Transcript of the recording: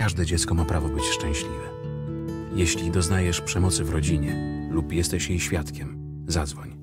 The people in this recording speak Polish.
Każde dziecko ma prawo być szczęśliwe. Jeśli doznajesz przemocy w rodzinie lub jesteś jej świadkiem, zadzwoń.